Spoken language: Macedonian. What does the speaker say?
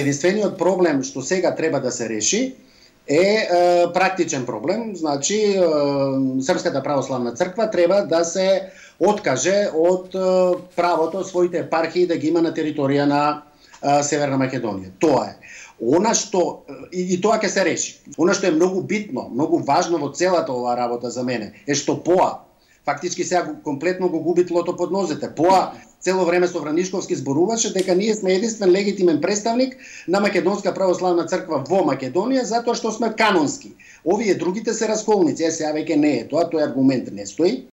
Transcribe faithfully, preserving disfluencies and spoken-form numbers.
единствениот проблем што сега треба да се реши е, е практичен проблем. Значи, е, Српската православна црква треба да се откаже од е, правото своите епархии да ги има на територија на е, Северна Македонија. Тоа е. Она што и, и тоа ќе се реши. Она што е многу битно, многу важно во целата оваа работа за мене е што ПОА фактички сега комплетно го губи тлото под нозете. ПОА цело време со Вранишковски зборуваше дека ние сме единствен легитимен представник на Македонска православна црква во Македонија затоа што сме канонски. Овие другите се расколници, е сега веќе не е тоа, тој аргумент не стои.